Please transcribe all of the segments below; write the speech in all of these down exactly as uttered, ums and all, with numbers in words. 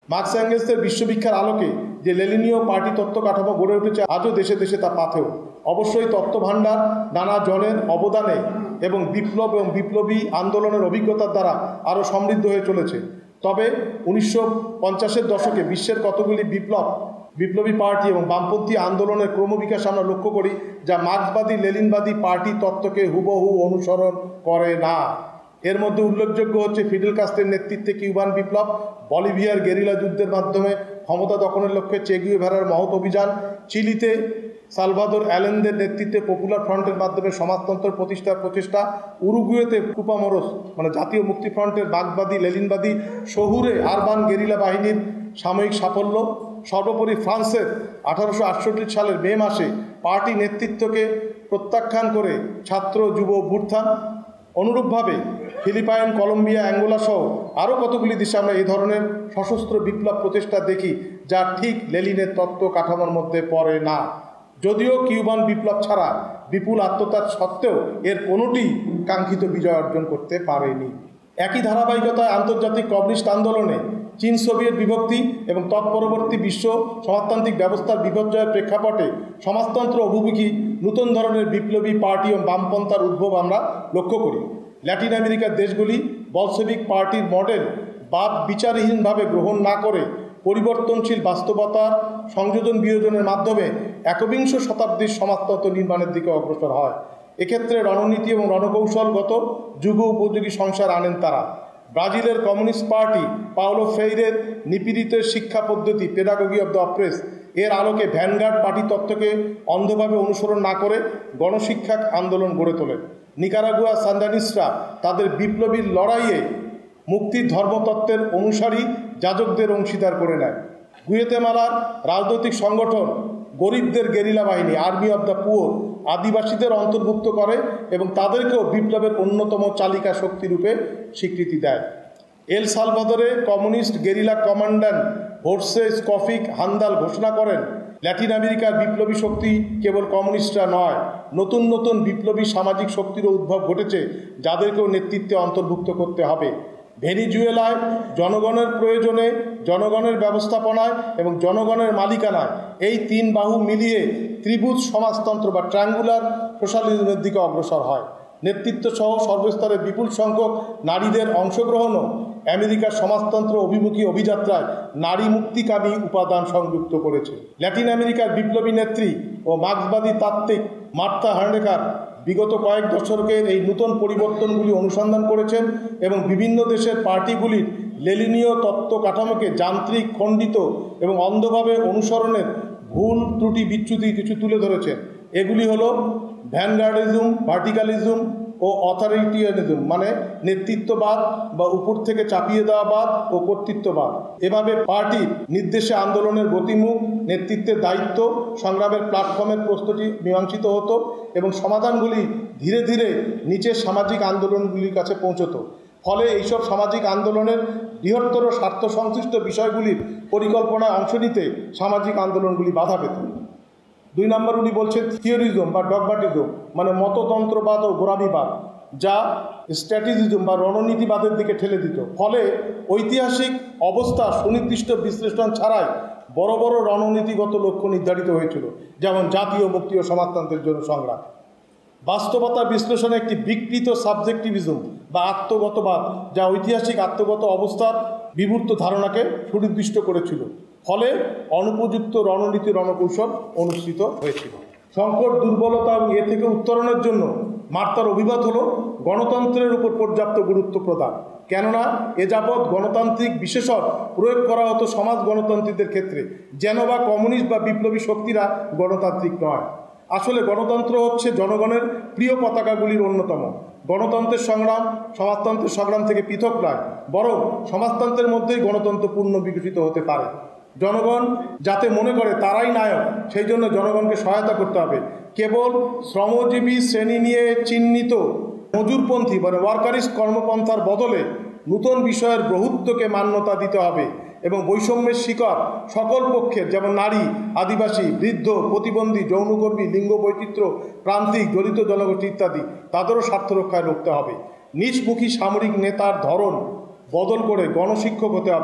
Marks এঙ্গেলসের বিশ্ববিখ্যার আলোকে যে লেনিনীয় party তত্ত্ব কাঠামো গড়ে উঠেছে আজও দেশে দেশে তা পাথেয়। অবশ্যই তত্ত্বভাণ্ডার নানা জনের অবদানে এবং বিপ্লব এবং বিপ্লবী আন্দোলনের অভিজ্ঞতার দ্বারা আরও সমৃদ্ধ হয়ে চলেছে। তবে উনিশশো পঞ্চাশের দশকে বিশ্বের কতগুলি বিপ্লব বিপ্লবী পার্টি এবং বামপন্থী আন্দোলনের ক্রমবিকাশ আমরা লক্ষ্য করি, যা মার্ক্সবাদী লেনিনবাদী পার্টি তত্ত্বকে হুবহু অনুসরণ করে না। এর মধ্যে উল্লেখযোগ্য হচ্ছে ফিডেল কাস্ত্রোর নেতৃত্বে কিউবান বিপ্লব, বলিভিয়ার গেরিলা যুদ্ধের মাধ্যমে ক্ষমতা দখলের লক্ষ্যে চে গুয়েভারার মহৎ অভিযান, চিলিতে সালভাদোর অ্যালেন্দের নেতৃত্বে পপুলার ফ্রন্টের মাধ্যমে সমাজতন্ত্র প্রতিষ্ঠার প্রচেষ্টা, উরুগুয়েতে কুপামোরোস মানে জাতীয় মুক্তি ফ্রন্টের বাগবাদী লেনিনবাদী, শহুরে আরবান গেরিলা বাহিনীর সাময়িক সাফল্য, সর্বোপরি ফ্রান্সের আঠারোশো আটষট্টি সালের মে মাসে পার্টি নেতৃত্বকে প্রত্যাখ্যান করে ছাত্র যুব অভ্যুত্থান। অনুরূপভাবে ফিলিপাইন, কলম্বিয়া, অ্যাঙ্গোলা সহ আরও কতগুলি দেশে আমরা এই ধরনের সশস্ত্র বিপ্লব প্রচেষ্টা দেখি, যা ঠিক লেনিনের তত্ত্ব কাঠামোর মধ্যে পড়ে না। যদিও কিউবান বিপ্লব ছাড়া বিপুল আত্মত্যাগ সত্ত্বেও এর কোনোটি কাঙ্ক্ষিত বিজয় অর্জন করতে পারেনি। একই ধারাবাহিকতায় আন্তর্জাতিক কমিউনিস্ট আন্দোলনে চীন সোভিয়েত বিভক্তি এবং তৎপরবর্তী বিশ্ব সমাজতান্ত্রিক ব্যবস্থার বিপর্যয়ের প্রেক্ষাপটে সমাজতন্ত্র অভিমুখী নতুন ধরনের বিপ্লবী পার্টি এবং বামপন্থার উদ্ভব আমরা লক্ষ্য করি। ল্যাটিন আমেরিকার দেশগুলি বলশেভিক পার্টির মডেল বাদ বিচারহীনভাবে গ্রহণ না করে পরিবর্তনশীল বাস্তবতার সংযোজন বিয়োজনের মাধ্যমে একবিংশ শতাব্দীর সমাজতন্ত্র নির্মাণের দিকে অগ্রসর হয়। এক্ষেত্রে রণনীতি এবং রণকৌশলগত যুগ উপযোগী সংসার আনেন তারা। ব্রাজিলের কমিউনিস্ট পার্টি পাওলো ফ্রেইরের নিপীড়িতের শিক্ষা পদ্ধতি পেডাগোগি অব দ্য অপ্রেস এর আলোকে ভ্যানগার্ড পার্টি তত্ত্বকে অন্ধভাবে অনুসরণ না করে গণশিক্ষা আন্দোলন গড়ে তোলে। নিকারাগুয়া সান্দানিস্টরা তাদের বিপ্লবীর লড়াইয়ে মুক্তির ধর্মতত্ত্বের অনুসারী যাজকদের অংশীদার করে নেয়। গুয়েতেমালার রাজনৈতিক সংগঠন গরিবদের গেরিলা বাহিনী আর্মি অব দ্য পুয়ার আদিবাসীদের অন্তর্ভুক্ত করে এবং তাদেরকেও বিপ্লবের অন্যতম চালিকা শক্তিরূপে স্বীকৃতি দেয়। এল সালভাদোরে communist guerrilla commandant Jorge Schafik Handal ঘোষণা করেন, ল্যাটিন আমেরিকার বিপ্লবী শক্তি কেবল কমিউনিস্টরা নয়, নতুন নতুন বিপ্লবী সামাজিক শক্তিরও উদ্ভব ঘটেছে, যাদেরকেও নেতৃত্বে অন্তর্ভুক্ত করতে হবে। ভেনিজুয়েলায় জনগণের প্রয়োজনে, জনগণের ব্যবস্থাপনায় এবং জনগণের মালিকানায় এই তিন বাহু মিলিয়ে ত্রিভুজ সমাজতন্ত্র বা ট্রায়াঙ্গুলার সোশ্যালিজমের দিকে অগ্রসর হয়। নেতৃত্ব সহ সর্বস্তরে বিপুল সংখ্যক নারীদের অংশগ্রহণও আমেরিকার সমাজতন্ত্র অভিমুখী অভিযাত্রায় নারী মুক্তিকামী উপাদান সংযুক্ত করেছে। ল্যাটিন আমেরিকার বিপ্লবী নেত্রী ও মার্ক্সবাদী তাত্ত্বিক মার্থা হার্নেকার বিগত কয়েক দশকের এই নূতন পরিবর্তনগুলি অনুসন্ধান করেছেন এবং বিভিন্ন দেশের পার্টিগুলির লেনিনীয় তত্ত্ব কাঠামোকে যান্ত্রিক, খণ্ডিত এবং অন্ধভাবে অনুসরণের ভুল ত্রুটি বিচ্যুতি কিছু তুলে ধরেছেন। এগুলি হলো ভ্যানগার্ডিজম, ভার্টিক্যালিজম ও অথরিটিয়ানিজম মানে নেতৃত্ববাদ বা উপর থেকে চাপিয়ে দেওয়াবাদ ও কর্তৃত্ববাদ। এভাবে পার্টি নির্দেশে আন্দোলনের গতিমুখ, নেতৃত্বের দায়িত্ব, সংগ্রামের প্ল্যাটফর্মের প্রস্তুতি মীমাংসিত হতো এবং সমাধানগুলি ধীরে ধীরে নিচের সামাজিক আন্দোলনগুলির কাছে পৌঁছত। ফলে এইসব সামাজিক আন্দোলনের বৃহত্তর স্বার্থ সংশ্লিষ্ট বিষয়গুলির পরিকল্পনায় অংশ নিতে সামাজিক আন্দোলনগুলি বাধা পেত। দুই নম্বর উনি বলছেন থিওরিজম বা ডগমাটিজম মানে মততন্ত্রবাদ ও গোড়ামিবাদ, যা স্ট্র্যাটেজিজম বা রণনীতিবাদের দিকে ঠেলে দিত। ফলে ঐতিহাসিক অবস্থা সুনির্দিষ্ট বিশ্লেষণ ছাড়াই বড় বড় রণনীতিগত লক্ষ্য নির্ধারিত হয়েছিল, যেমন জাতীয় মুক্তি ও সমাজতন্ত্রের জন্য সংগ্রাম। বাস্তবতা বিশ্লেষণে একটি বিকৃত সাবজেক্টিভিজম বা আত্মগতবাদ, যা ঐতিহাসিক আত্মগত অবস্থার বিবর্ত ধারণাকে সুনির্দিষ্ট করেছিল। ফলে অনুপযুক্ত রণনীতি রণকৌশল অনুষ্ঠিত হয়েছিল। সংকট, দুর্বলতা এবং এ থেকে উত্তরণের জন্য মার্তার অভিমত হল গণতন্ত্রের উপর পর্যাপ্ত গুরুত্ব প্রদান। কেননা এ যাবৎ গণতান্ত্রিক বিশেষণ প্রয়োগ করা হতো সমাজ গণতন্ত্রীদের ক্ষেত্রে, যেন বা কমিউনিস্ট বা বিপ্লবী শক্তিরা গণতান্ত্রিক নয়। আসলে গণতন্ত্র হচ্ছে জনগণের প্রিয় পতাকাগুলির অন্যতম। গণতন্ত্রের সংগ্রাম সমাজতন্ত্রের সংগ্রাম থেকে পৃথক নয়, বরং সমাজতন্ত্রের মধ্যেই গণতন্ত্র পূর্ণ বিকশিত হতে পারে। জনগণ যাতে মনে করে তারাই নায়ক, সেই জন্য জনগণকে সহায়তা করতে হবে। কেবল শ্রমজীবী শ্রেণী নিয়ে চিহ্নিত মজুরপন্থী মানে ওয়ার্কারিস্ট কর্মপন্থার বদলে নূতন বিষয়ের বহুত্বকে মান্যতা দিতে হবে এবং বৈষম্যের শিকার সকল পক্ষের, যেমন নারী, আদিবাসী, বৃদ্ধ, প্রতিবন্ধী, যৌনকর্মী, লিঙ্গ বৈচিত্র্য, প্রান্তিক, দলিত জনগোষ্ঠী ইত্যাদি, তাদেরও স্বার্থ রক্ষায় রাখতে হবে। নিজমুখী সামরিক নেতার ধরন বদল করে গণশিক্ষক হতে হবে।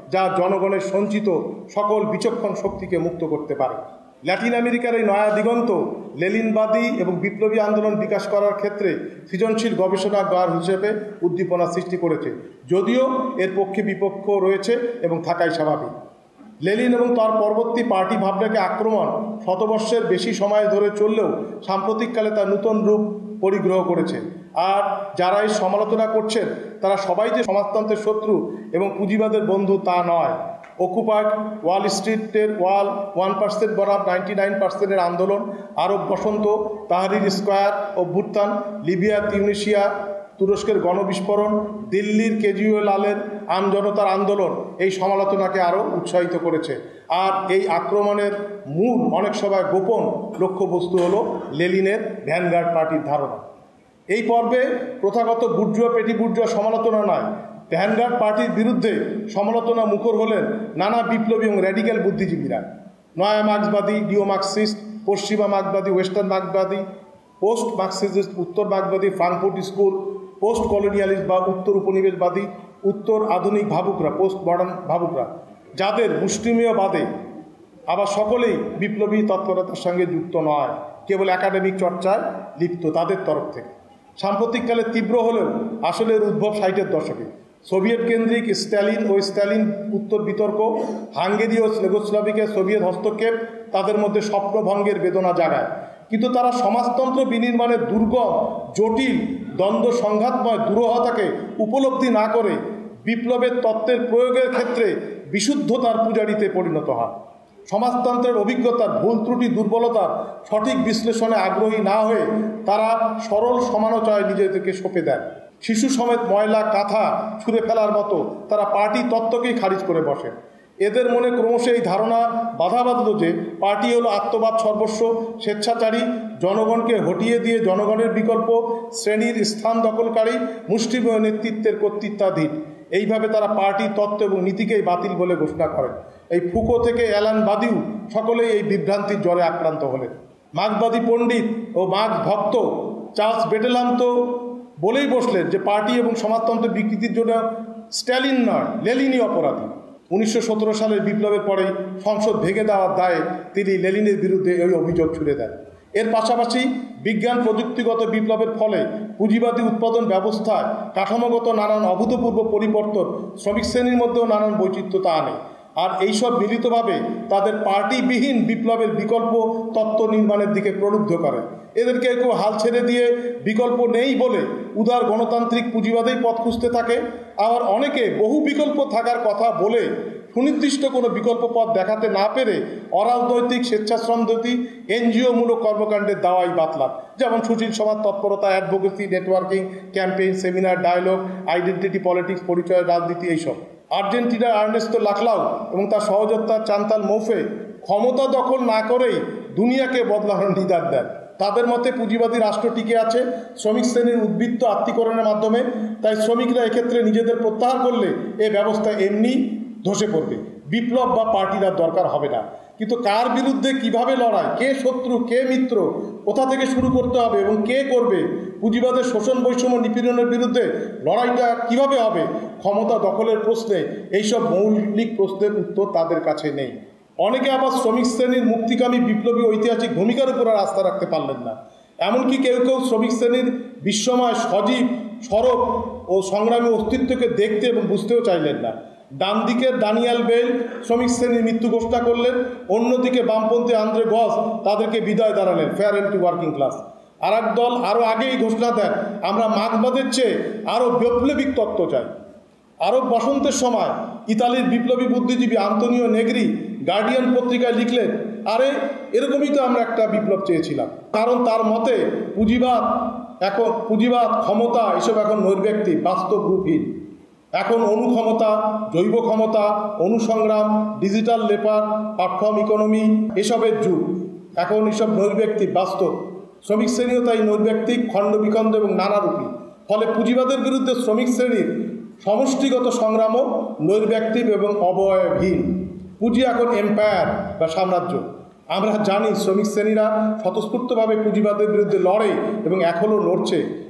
যা জনগণের সঞ্চিত সকল বিচক্ষণ শক্তিকে মুক্ত করতে পারে। ল্যাটিন আমেরিকার এই নয়া দিগন্ত লেনিনবাদী এবং বিপ্লবী আন্দোলন বিকাশ করার ক্ষেত্রে সৃজনশীল গবেষণাগার হিসেবে উদ্দীপনা সৃষ্টি করেছে, যদিও এর পক্ষে বিপক্ষ রয়েছে এবং থাকাই স্বাভাবিক। লেনিন এবং তার পরবর্তী পার্টি ভাবনাকে আক্রমণ শতবর্ষের বেশি সময় ধরে চললেও সাম্প্রতিককালে তা নূতন রূপ পরিগ্রহ করেছে। আর যারা এই সমালোচনা করছেন তারা সবাই যে সমাজতন্ত্রের শত্রু এবং পুঁজিবাদের বন্ধু তা নয়। অকুপাইড ওয়াল স্ট্রিটের ওয়াল ওয়ান পার্সেন্ট বনাম নাইনটি নাইন পার্সেন্টের আন্দোলন, আরব বসন্ত, তাহরির স্কোয়ার অভ্যুত্থান, লিবিয়া, তিউনিসিয়া, তুরস্কের গণবিস্ফোরণ, দিল্লির কেজরিওয়ালের আমজনতার আন্দোলন এই সমালোচনাকে আরও উৎসাহিত করেছে। আর এই আক্রমণের মূল অনেক সময় গোপন লক্ষ্যবস্তু হল লেনিনের ভ্যানগার্ড পার্টির ধারণা। এই পর্বে প্রথাগত বুর্জুয়া পেটি বুর্জুয়া সমালোচনা নয়, ভ্যানগার্ড পার্টির বিরুদ্ধে সমালোচনা মুখর হলেন নানা বিপ্লবী এবং র্যাডিক্যাল বুদ্ধিজীবীরা। নয়া মার্ক্সবাদী, নিও মার্ক্সিস্ট, পশ্চিমা মার্ক্সবাদী, ওয়েস্টার্ন মার্ক্সবাদী, পোস্ট মার্ক্সিস্ট, উত্তর মার্ক্সবাদী, ফ্রাঙ্কফুর্ট স্কুল, পোস্ট কলোনিয়ালিস্ট বা উত্তর উপনিবেশবাদী, উত্তর আধুনিক ভাবুকরা, পোস্ট মডার্ন ভাবুকরা, যাদের মুষ্টিমেয় বাদে আবার সকলেই বিপ্লবী তৎপরতার সঙ্গে যুক্ত নয়, কেবল একাডেমিক চর্চায় লিপ্ত তাদের তরফ থেকে। সাম্প্রতিককালে তীব্র হলেও আসলে এর উদ্ভব ষাটের দশকে। সোভিয়েত কেন্দ্রিক স্ট্যালিন ও স্ট্যালিন উত্তর বিতর্ক, হাঙ্গেরি ও ইউগোস্লাভিয়ার সোভিয়েত হস্তক্ষেপ তাদের মধ্যে স্বপ্নভঙ্গের বেদনা জাগায়। কিন্তু তারা সমাজতন্ত্র বিনির্মাণের দুর্গম, জটিল, দ্বন্দ্ব সংঘাতময় দুরূহতাকে উপলব্ধি না করে বিপ্লবের তত্ত্বের প্রয়োগের ক্ষেত্রে বিশুদ্ধতার পূজারীতে পরিণত হয়। সমাজতন্ত্রের অভিজ্ঞতার ভুল ত্রুটি দুর্বলতার সঠিক বিশ্লেষণে আগ্রহী না হয়ে তারা সরল সমালোচনায় নিজেদেরকে সঁপে দেয়। শিশু সমেত ময়লা কাঁথা ছুঁড়ে ফেলার মতো তারা পার্টি তত্ত্বকেই খারিজ করে বসে। এদের মনে ক্রমশ এই ধারণা বাধা বাঁধল যে পার্টি হলো আত্মবাদ সর্বস্ব, স্বেচ্ছাচারী, জনগণকে হটিয়ে দিয়ে জনগণের বিকল্প, শ্রেণীর স্থান দখলকারী, মুষ্টিমেয় নেতৃত্বের কর্তৃত্বাধীন। এইভাবে তারা পার্টি তত্ত্ব এবং নীতিকেই বাতিল বলে ঘোষণা করেন। এই ফুকো থেকে অ্যালান বাদিউ সকলেই এই বিভ্রান্তির জ্বরে আক্রান্ত হলেন। মার্ক্সবাদী পণ্ডিত ও মার্ক্স ভক্ত চার্লস বেটেলাম তো বলেই বসলেন যে পার্টি এবং সমাজতন্ত্রের বিকৃতির জন্য স্ট্যালিন নয়, লেনিনই অপরাধী। উনিশশো সতেরো সালের বিপ্লবের পরেই সংসদ ভেঙে দেওয়ার দায়ে তিনি লেনিনের বিরুদ্ধে এই অভিযোগ ছুড়ে দেন। এর পাশাপাশি বিজ্ঞান প্রযুক্তিগত বিপ্লবের ফলে পুঁজিবাদী উৎপাদন ব্যবস্থায় কাঠামোগত নানান অভূতপূর্ব পরিবর্তন শ্রমিক শ্রেণীর মধ্যেও নানান বৈচিত্র্যতা আনে। আর এইসব মিলিতভাবে তাদের পার্টিবিহীন বিপ্লবের বিকল্প তত্ত্ব নির্মাণের দিকে প্রলুব্ধ করে। এদেরকে কেউ হাল ছেড়ে দিয়ে বিকল্প নেই বলে উদার গণতান্ত্রিক পুঁজিবাদেই পথ খুঁজতে থাকে, আবার অনেকে বহু বিকল্প থাকার কথা বলে সুনির্দিষ্ট কোনো বিকল্প পথ দেখাতে না পেরে অরাজনৈতিক স্বেচ্ছাশ্রমদতি এনজিওমূলক কর্মকাণ্ডের দাওয়াই বাতলান, যেমন সুশীল সমাজ তৎপরতা, advocacy, networking, campaign, seminar, dialogue, identity politics, পরিচয় রাজনীতি এইসব। আর্জেন্টিনার আর্নেস্তো লাকলাউ এবং তার সহযোদ্ধা চান্তাল মৌফে ক্ষমতা দখল না করেই দুনিয়াকে বদলানোর নিদান দেন। তাদের মতে পুঁজিবাদী রাষ্ট্র টিকে আছে শ্রমিক শ্রেণীর উদ্বৃত্ত আত্মীকরণের মাধ্যমে, তাই শ্রমিকরা এক্ষেত্রে নিজেদের প্রত্যাহার করলে এ ব্যবস্থা এমনি ধসে পড়বে, বিপ্লব বা পার্টির আর দরকার হবে না। কিন্তু কার বিরুদ্ধে কিভাবে লড়াই, কে শত্রু কে মিত্র, কোথা থেকে শুরু করতে হবে এবং কে করবে, পুঁজিবাদের শোষণ বৈষম্য নিপীড়নের বিরুদ্ধে লড়াইটা কিভাবে হবে, ক্ষমতা দখলের প্রশ্নে এইসব মৌলিক প্রশ্নের উত্তর তাদের কাছে নেই। অনেকে আবার শ্রমিক শ্রেণীর মুক্তিকামী বিপ্লবী ঐতিহাসিক ভূমিকার উপর আর আস্থা রাখতে পারলেন না। এমনকি কেউ কেউ শ্রমিক শ্রেণীর বিশ্বময় সজীব সরব ও সংগ্রামী অস্তিত্বকে দেখতে এবং বুঝতেও চাইলেন না। ডান দিকের ড্যানিয়েল বেল শ্রমিক শ্রেণীর মৃত্যু ঘোষণা করলেন, অন্যদিকে বামপন্থী আন্দ্রে গস তাদেরকে বিদায় দাঁড়ালেন, fair and to working class. আর এক দল আরও আগেই ঘোষণা দেন, আমরা মার্ক্সবাদের চেয়ে আরও বৈপ্লবিক তত্ত্ব চাই। আরব বসন্তের সময় ইতালির বিপ্লবী বুদ্ধিজীবী আন্তোনিও নেগ্রি গার্ডিয়ান পত্রিকায় লিখলেন, আরে এরকমই তো আমরা একটা বিপ্লব চেয়েছিলাম। কারণ তার মতে পুঁজিবাদ এখন পুঁজিবাদ ক্ষমতা এসব এখন নৈর্ব্যক্তিক, বাস্তব রূপহীন। এখন অনুক্ষমতা, জৈব ক্ষমতা, অনুসংগ্রাম, ডিজিটাল লেপার, প্ল্যাটফর্ম ইকোনমি এসবের যুগ। এখন এসব নৈর্ব্যক্তিক, বাস্তব। শ্রমিক শ্রেণীও তাই নৈর্ব্যক্তিক, খণ্ড বিখণ্ড এবং নানারূপী। ফলে পুঁজিবাদের বিরুদ্ধে শ্রমিক শ্রেণীর সমষ্টিগত সংগ্রামও নৈর্ব্যক্তিক এবং অবয়বহীন। পুঁজি এখন এম্পায়ার বা সাম্রাজ্য। আমরা জানি শ্রমিক শ্রেণীরা স্বতঃস্ফূর্তভাবে পুঁজিবাদের বিরুদ্ধে লড়ে এবং এখনও লড়ছে।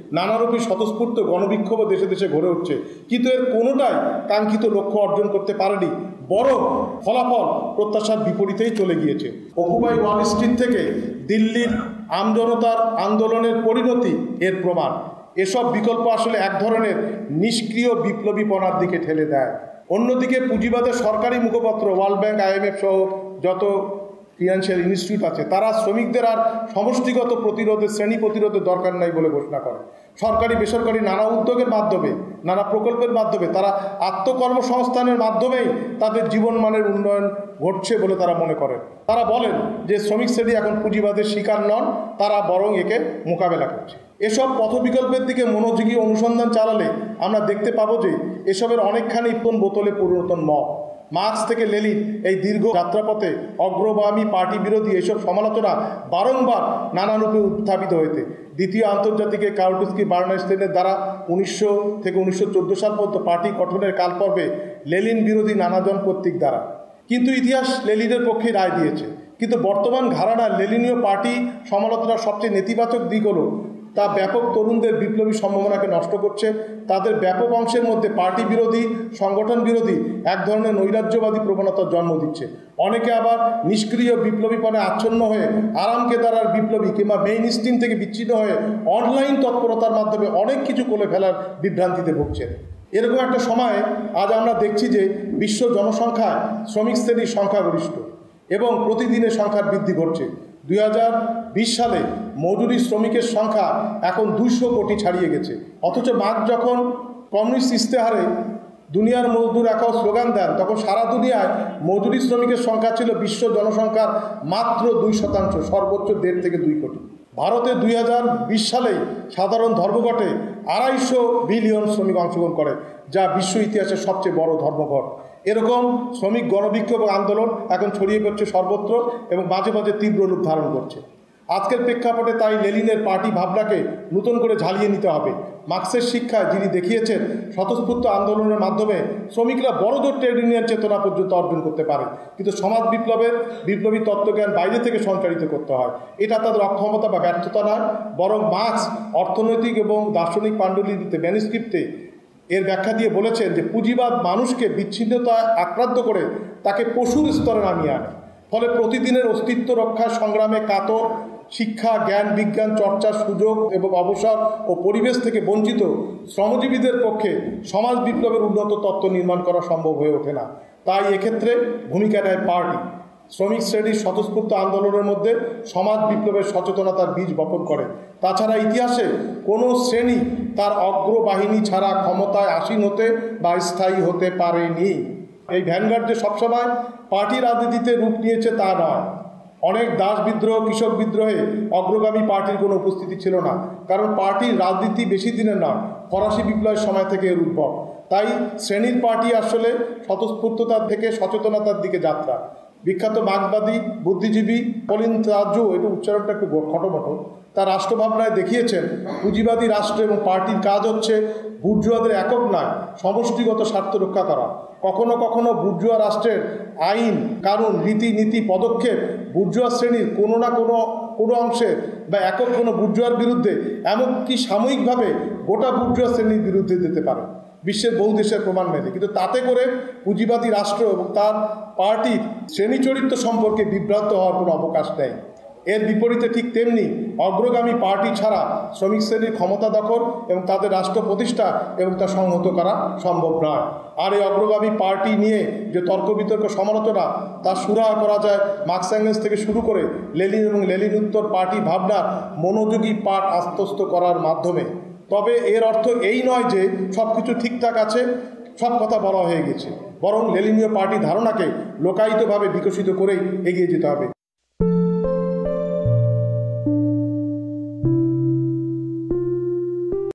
নানারূপী স্বতঃস্ফূর্ত গণবিক্ষোভ দেশে দেশে গড়ে উঠছে, কিন্তু এর কোনোটাই কাঙ্ক্ষিত লক্ষ্য অর্জন করতে পারেনি, বরং ফলাফল প্রত্যাশার বিপরীতেই চলে গিয়েছে। অকুপাই ওয়াল স্ট্রিট থেকে দিল্লির আমজনতার আন্দোলনের পরিণতি এর প্রমাণ। এসব বিকল্প আসলে এক ধরনের নিষ্ক্রিয় বিপ্লবীপনার দিকে ঠেলে দেয়। অন্যদিকে পুঁজিবাদের সরকারি মুখপাত্র ওয়ার্ল্ড ব্যাংক, আইএমএফ সহ যত ফিনান্সিয়াল ইনস্টিটিউট আছে, তারা শ্রমিকদের আর সমষ্টিগত প্রতিরোধে শ্রেণী প্রতিরোধের দরকার নাই বলে ঘোষণা করে। সরকারি বেসরকারি নানা উদ্যোগের মাধ্যমে, নানা প্রকল্পের মাধ্যমে তারা আত্মকর্মসংস্থানের মাধ্যমেই তাদের জীবনমানের উন্নয়ন ঘটছে বলে তারা মনে করেন। তারা বলেন যে শ্রমিক শ্রেণী এখন পুঁজিবাদের শিকার নন, তারা বরং একে মোকাবেলা করছে। এসব পথবিকল্পের দিকে মনোযোগী অনুসন্ধান চালালে আমরা দেখতে পাবো যে এসবের অনেকখানি কোন বোতলে পরিবর্তন মত। মার্ক্স থেকে লেনিন এই দীর্ঘ যাত্রাপথে অগ্রগামী পার্টি বিরোধী এসব সমালোচনা বারংবার নানারূপে উত্থাপিত হয়েছে। দ্বিতীয় আন্তর্জাতিকে কাউটস্কি বার্নস্টাইনের দ্বারা উনিশশো থেকে উনিশশো চোদ্দো সাল পর্যন্ত পার্টি গঠনের কালপর্বে লেনিন বিরোধী নানাজন পত্রিক দ্বারা। কিন্তু ইতিহাস লেনিনের পক্ষে রায় দিয়েছে। কিন্তু বর্তমান ঘরানা লেনিনীয় পার্টি সমালোচনার সবচেয়ে নেতিবাচক দিক হলো তা ব্যাপক তরুণদের বিপ্লবী সম্ভাবনাকে নষ্ট করছে। তাদের ব্যাপক অংশের মধ্যে পার্টি বিরোধী, সংগঠন বিরোধী এক ধরনের নৈরাজ্যবাদী প্রবণতার জন্ম দিচ্ছে। অনেকে আবার নিষ্ক্রিয় বিপ্লবীপনে আচ্ছন্ন হয়ে আরামকেদারার বিপ্লবী কিংবা মেইন স্ট্রিম থেকে বিচ্ছিন্ন হয়ে অনলাইন তৎপরতার মাধ্যমে অনেক কিছু করে ফেলার বিভ্রান্তিতে ভুগছে। এরকম একটা সময়ে আজ আমরা দেখছি যে বিশ্ব জনসংখ্যায় শ্রমিক শ্রেণীর সংখ্যাগরিষ্ঠ এবং প্রতিদিনের সংখ্যার বৃদ্ধি ঘটছে। দুই হাজার বিশ সালে মজুরি শ্রমিকের সংখ্যা এখন দুইশো কোটি ছাড়িয়ে গেছে। অথচ মার্ক্স যখন কমিউনিস্ট ইশতেহারে দুনিয়ার মজদুর একাও স্লোগান দেন, তখন সারা দুনিয়ায় মজুরি শ্রমিকের সংখ্যা ছিল বিশ্ব জনসংখ্যার মাত্র দুই শতাংশ, সর্বোচ্চ দেড় থেকে দুই কোটি। ভারতে দুই হাজার বিশ সালেই সাধারণ ধর্মঘটে আড়াইশো বিলিয়ন শ্রমিক অংশগ্রহণ করে, যা বিশ্ব ইতিহাসের সবচেয়ে বড় ধর্মঘট। এরকম শ্রমিক গণবিক্ষোভ আন্দোলন এখন ছড়িয়ে পড়ছে সর্বত্র এবং মাঝে মাঝে তীব্র রূপ ধারণ করছে। আজকের প্রেক্ষাপটে তাই লেনিনের পার্টি ভাবনাকে নতুন করে ঝালিয়ে নিতে হবে। মার্ক্সের শিক্ষায় যিনি দেখিয়েছেন স্বতঃস্ফূর্ত আন্দোলনের মাধ্যমে শ্রমিকরা বড়জোর ট্রেড ইউনিয়ন চেতনা পর্যন্ত অর্জন করতে পারে, কিন্তু সমাজ বিপ্লবের বিপ্লবী তত্ত্বজ্ঞান বাইরে থেকে সঞ্চারিত করতে হয়। এটা তাদের অক্ষমতা বা ব্যর্থতা নয়, বরং মার্ক্স অর্থনৈতিক এবং দার্শনিক পাণ্ডুলিপিতে, ম্যানুস্ক্রিপ্টে এর ব্যাখ্যা দিয়ে বলেছেন যে পুঁজিবাদ মানুষকে বিচ্ছিন্নতায় আক্রান্ত করে তাকে পশুর স্তরে নামিয়ে আনে। ফলে প্রতিদিনের অস্তিত্ব রক্ষার সংগ্রামে কাতর, শিক্ষা, জ্ঞান, বিজ্ঞান চর্চার সুযোগ এবং অবসর ও পরিবেশ থেকে বঞ্চিত শ্রমজীবীদের পক্ষে সমাজ বিপ্লবের উন্নত তত্ত্ব নির্মাণ করা সম্ভব হয়ে ওঠে না। তাই এক্ষেত্রে ভূমিকা নেয় পার্টি। শ্রমিক শ্রেণীর স্বতঃস্ফূর্ত আন্দোলনের মধ্যে সমাজ বিপ্লবের সচেতনতার বীজ বপন করে। তাছাড়া ইতিহাসে কোনো শ্রেণী তার অগ্রবাহিনী ছাড়া ক্ষমতায় আসীন হতে বা স্থায়ী হতে পারেনি। এই ভ্যানগার্ড যে সবসময় পার্টি রাজনীতিতে রূপ নিয়েছে তা নয়। অনেক দাস বিদ্রোহ, কৃষক বিদ্রোহে অগ্রগামী পার্টির কোনো উপস্থিতি ছিল না, কারণ পার্টির রাজনীতি বেশি দিনের নয়, ফরাসি বিপ্লবের সময় থেকে এর উদ্ভব। তাই শ্রেণীর পার্টি আসলে স্বতঃস্ফূর্ততার থেকে সচেতনতার দিকে যাত্রা। বিখ্যাত মার্ক্সবাদী বুদ্ধিজীবী পলিন তাজু, এটা উচ্চারণটা একটু খটোমটো, তার রাষ্ট্রভাবনায় দেখিয়েছেন পুঁজিবাদী রাষ্ট্র এবং পার্টির কাজ হচ্ছে বুর্জুয়াদের একক নয়, সমষ্টিগত স্বার্থ রক্ষা করা। কখনো কখনো বুর্জুয়া রাষ্ট্রের আইন, কানুন, রীতিনীতি, পদক্ষেপ বুর্জুয়া শ্রেণীর কোনো না কোনো কোনো অংশে বা একক কোনো বুর্জুয়ার বিরুদ্ধে, এমনকি সাময়িকভাবে গোটা বুর্জুয়া শ্রেণীর বিরুদ্ধে যেতে পারে। বিশ্বের বহু দেশের প্রমাণ মেলে। কিন্তু তাতে করে পুঁজিবাদী রাষ্ট্র এবং তার পার্টির শ্রেণী চরিত্র সম্পর্কে বিভ্রান্ত হওয়ার কোনো অবকাশ নেই। এর বিপরীতে ঠিক তেমনি অগ্রগামী পার্টি ছাড়া শ্রমিক শ্রেণীর ক্ষমতা দখল এবং তাদের রাষ্ট্র প্রতিষ্ঠা এবং তা সংহত করা সম্ভব নয়। আর এই অগ্রগামী পার্টি নিয়ে যে তর্ক বিতর্ক সমালোচনা, তা সুরাহা করা যায় মার্ক্স এঙ্গেলস থেকে শুরু করে লেনিন এবং লেনিন উত্তর পার্টি ভাবনার মনোযোগী পাঠ আত্মস্থ করার মাধ্যমে। তবে এর অর্থ এই নয় যে সব কিছু ঠিকঠাক আছে, সব কথা বলা হয়ে গেছে, বরং লেনিনীয় পার্টি ধারণাকে লোকায়িতভাবে বিকশিত করেই এগিয়ে যেতে হবে।